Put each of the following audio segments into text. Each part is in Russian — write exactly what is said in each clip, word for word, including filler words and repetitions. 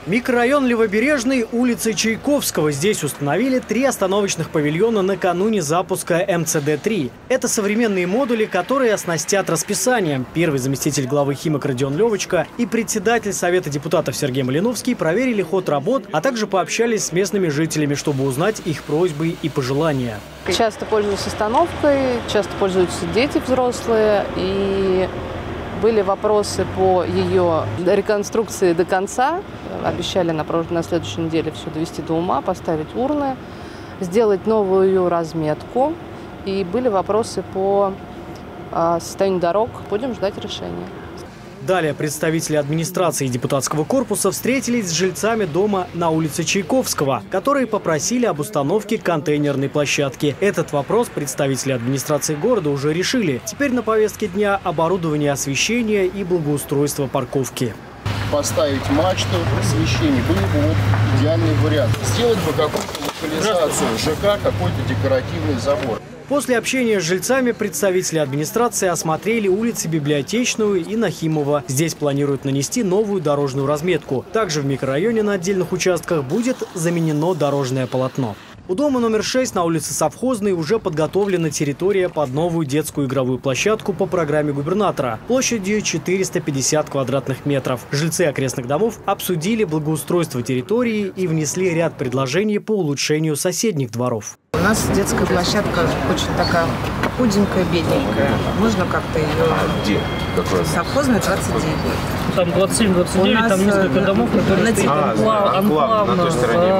Микрорайон Левобережный, улица Чайковского. Здесь установили три остановочных павильона накануне запуска эм цэ дэ три. Это современные модули, которые оснастят расписанием. Первый заместитель главы Химок Родион Левочка и председатель Совета депутатов Сергей Малиновский проверили ход работ, а также пообщались с местными жителями, чтобы узнать их просьбы и пожелания. Часто пользуюсь остановкой, часто пользуются дети взрослые, и были вопросы по ее реконструкции до конца. Обещали на, на следующей неделе все довести до ума, поставить урны, сделать новую ее разметку. И были вопросы по а, состоянию дорог. Будем ждать решения. Далее представители администрации и депутатского корпуса встретились с жильцами дома на улице Чайковского, которые попросили об установке контейнерной площадки. Этот вопрос представители администрации города уже решили. Теперь на повестке дня оборудование освещения и благоустройство парковки. Поставить мачту, освещение был бы вот идеальный вариант. Сделать бы какую-то локализацию ЖК, какой-то декоративный забор. После общения с жильцами представители администрации осмотрели улицы Библиотечную и Нахимова. Здесь планируют нанести новую дорожную разметку. Также в микрорайоне на отдельных участках будет заменено дорожное полотно. У дома номер шесть на улице Совхозной уже подготовлена территория под новую детскую игровую площадку по программе губернатора площадью четыреста пятьдесят квадратных метров. Жильцы окрестных домов обсудили благоустройство территории и внесли ряд предложений по улучшению соседних дворов. У нас детская площадка очень такая худенькая, бедненькая. Можно как-то ее... Совхозная, двадцать девять. Там двадцать семь двадцать девять, там несколько домов, которые стоят а, анклавно. На той стороне.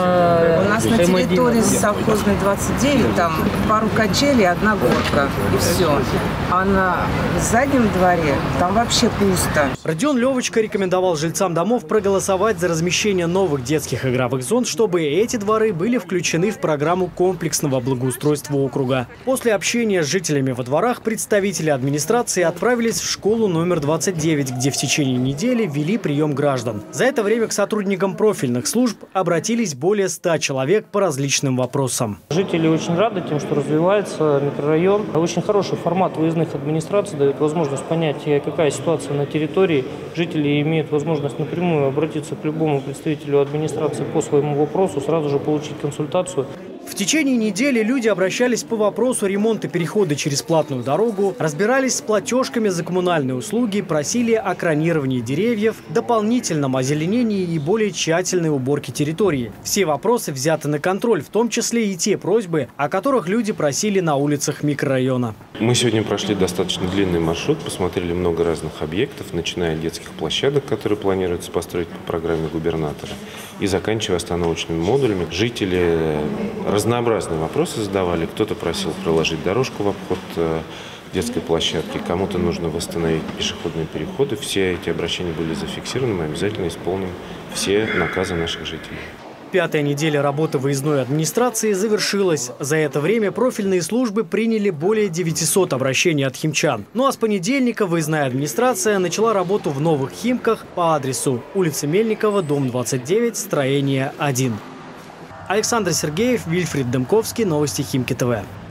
У нас на территории совхозной двадцать девять, там пару качелей, одна горка, и все. А на заднем дворе там вообще пусто. Родион Левочка рекомендовал жильцам домов проголосовать за размещение новых детских игровых зон, чтобы эти дворы были включены в программу комплексного благоустройства округа. После общения с жителями во дворах представители администрации отправились в школу номер двадцать девять, где в течение недели вели прием граждан. За это время к сотрудникам профильных служб обратились более ста человек по различным вопросам. Жители очень рады тем, что развивается микрорайон. Очень хороший формат выездных администраций дает возможность понять, какая ситуация на территории. Жители имеют возможность напрямую обратиться к любому представителю администрации по своему вопросу, сразу же получить консультацию. В течение недели люди обращались по вопросу ремонта перехода через платную дорогу, разбирались с платежками за коммунальные услуги, просили о кронировании деревьев, дополнительном озеленении и более тщательной уборке территории. Все вопросы взяты на контроль, в том числе и те просьбы, о которых люди просили на улицах микрорайона. Мы сегодня прошли достаточно длинный маршрут, посмотрели много разных объектов, начиная от детских площадок, которые планируется построить по программе губернатора, и заканчивая остановочными модулями. Жители разнообразные вопросы задавали. Кто-то просил проложить дорожку в обход детской площадки, кому-то нужно восстановить пешеходные переходы. Все эти обращения были зафиксированы, мы обязательно исполним все наказы наших жителей. Пятая неделя работы выездной администрации завершилась. За это время профильные службы приняли более девятисот обращений от химчан. Ну а с понедельника выездная администрация начала работу в новых Химках по адресу улица Мельникова, дом двадцать девять, строение один. Александр Сергеев, Вильфрид Демковский, новости Химки ТВ.